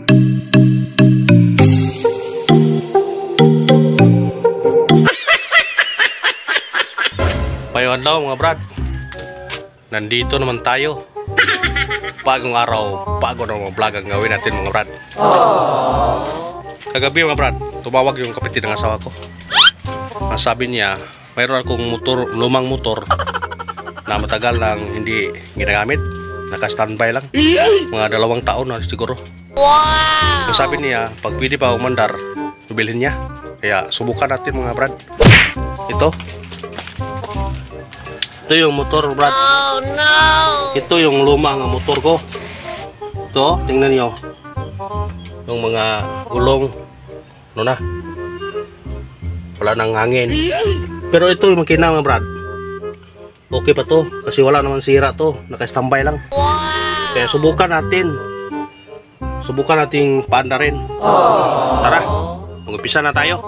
Mayroon daw mga brad. Nandito naman tayo. Bagong araw, bago na mga vlog ang gawin natin mga brad. Kagabi mga brad, tumawag yung kapatid ng asawa ko. Ang sabi niya, mayroon akong motor, lumang motor na matagal lang hindi ginagamit. Naka-standby lang. Mga 2 taon na siguro. Ang sabi niya, pag pwede pa umandar, bibilhin niya. Kaya subukan natin mga brad. Ito yung motor brad. Oh no! Ito yung lumang motor ko. Ito, tingnan niyo. Yung mga gulong ano na. Wala nang hangin. Pero ito yung makina mga brad. Okay pa to kasi wala naman sira to. Naka-standby lang. Kaya subukan natin. Subukan nating paandarin. Tara, mag-umpisa na tayo.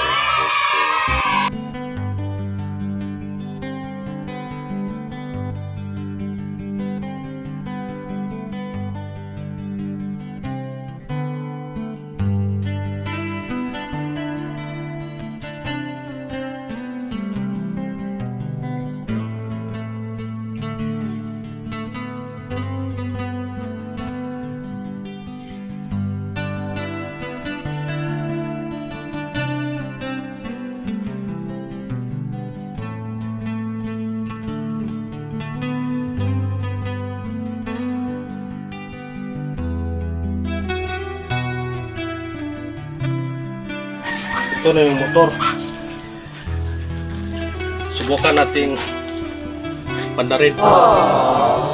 Ito na yung motor. Subukan nating pandarin.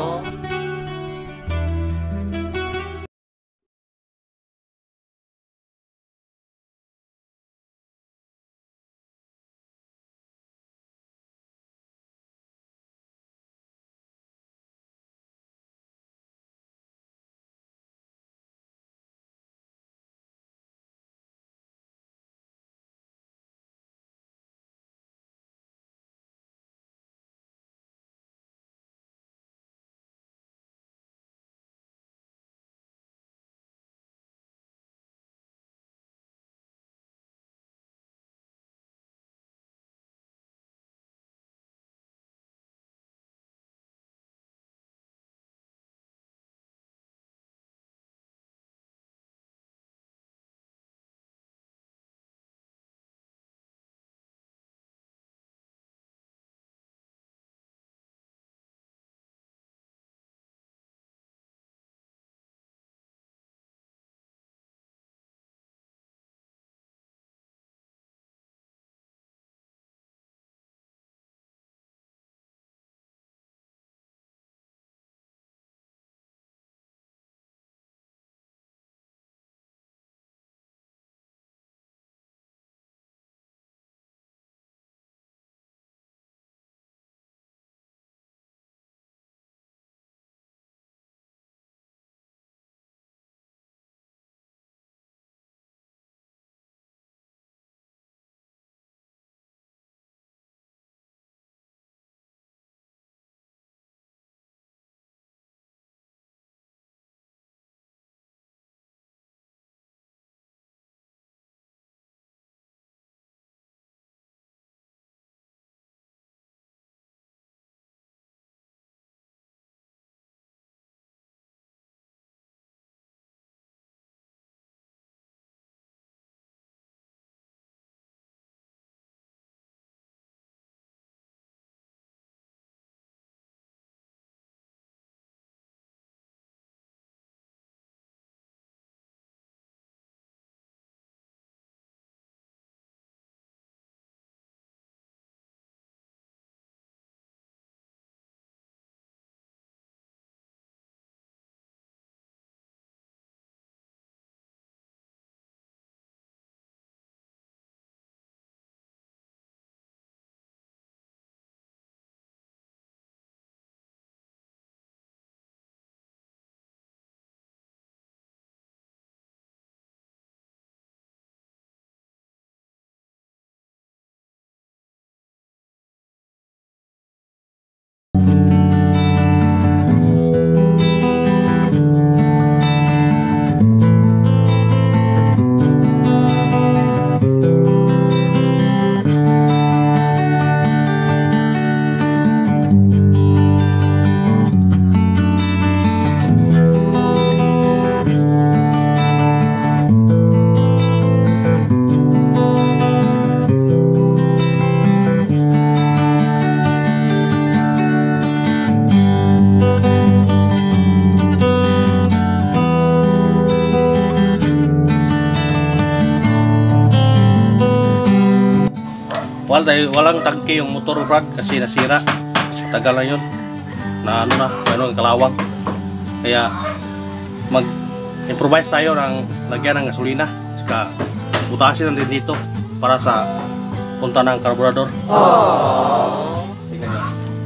walang tangke yung motor, Brad, kasi nasira. Tagal na yun. Na ano na, mayroong kalawang. Kaya mag-improvise tayo ng lagyan ng gasolina. Saka butasin natin dito para sa punta ng carburetor. Tingnan nyo.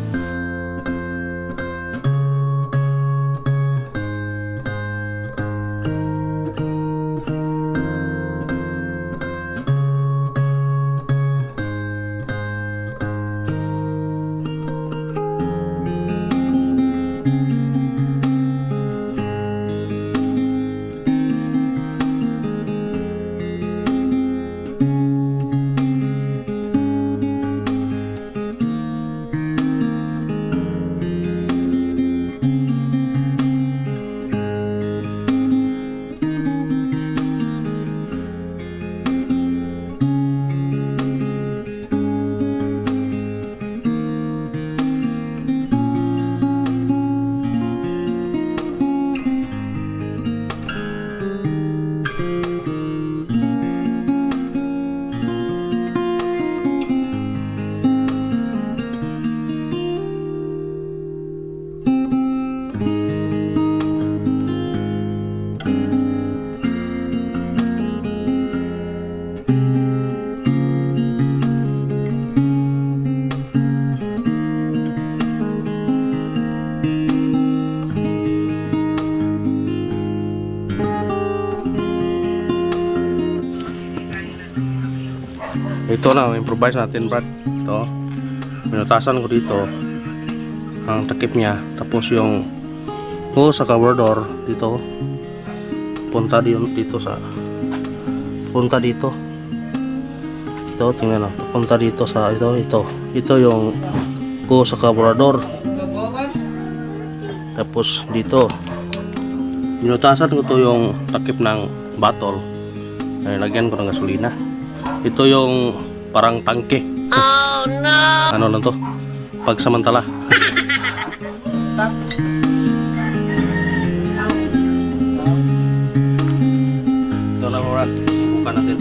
Ito na, improvise natin, Brad. Ito, minutasan ko dito ang takip niya, tapos yung sa carburetor dito punta dito sa ito, tingnan na, punta dito sa ito yung sa carburetor, tapos dito minutasan ko to yung takip ng bottle, ay lagyan ko ng gasolina. Ito yung parang tangke. Oh no! Ano lang to? Pagsamantala. Ito na, Brad. Subukan natin.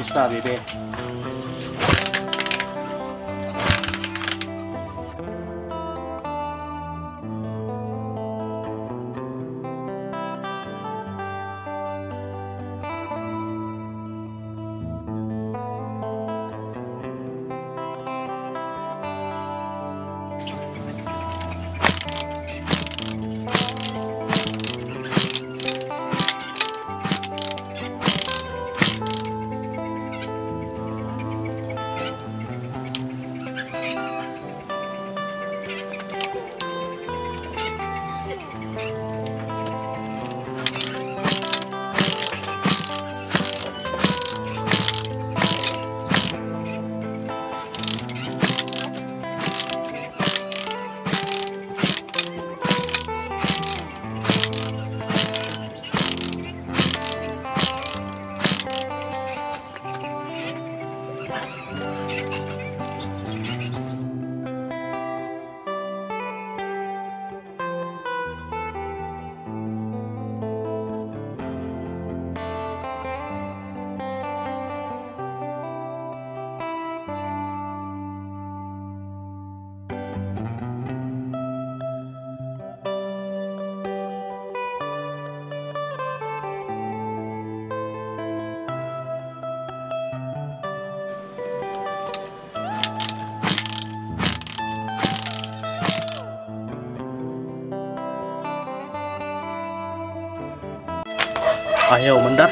Kamusta, bebe? Ayaw mandar.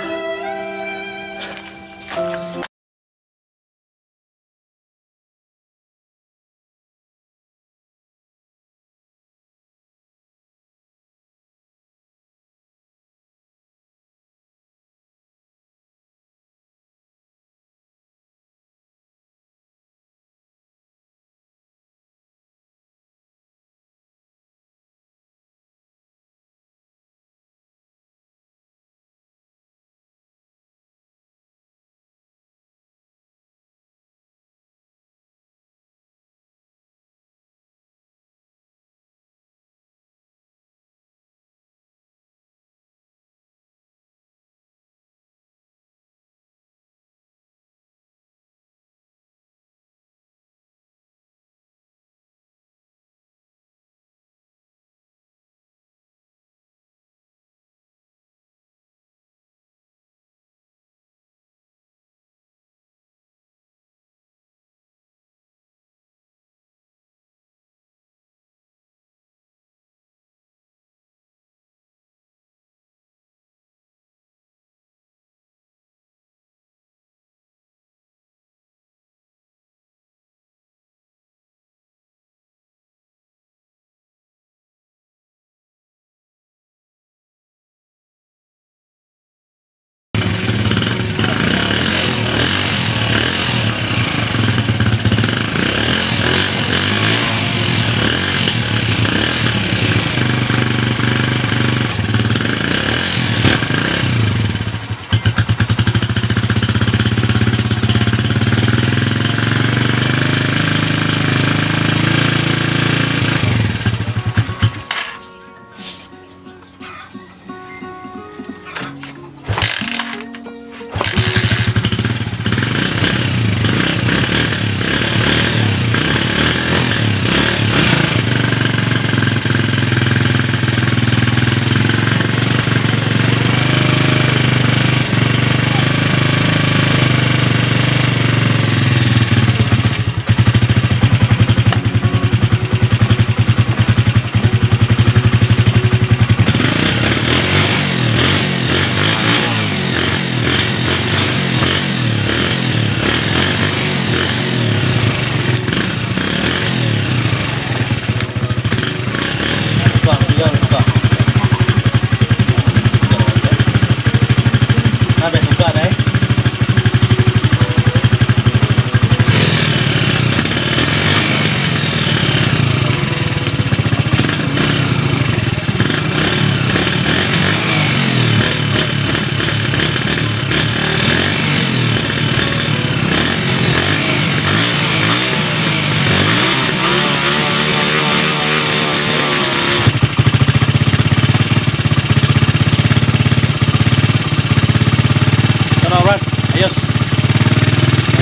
Ayos.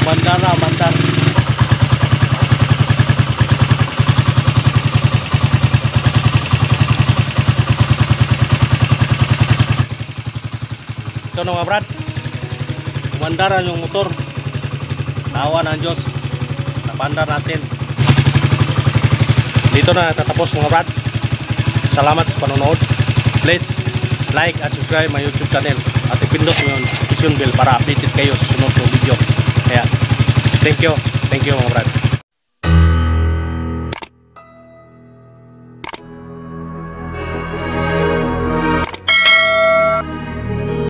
Umandar na, umandar. Ito na mga brad. Umandaran yung motor. Tawa ng Diyos. Napandar natin. Dito na tatapos mga brad. Salamat sa panonood. Please like at subscribe my YouTube channel. At ipindot mo yung notification bell para updated kayo sa sunod ng video. Kaya thank you mga brad.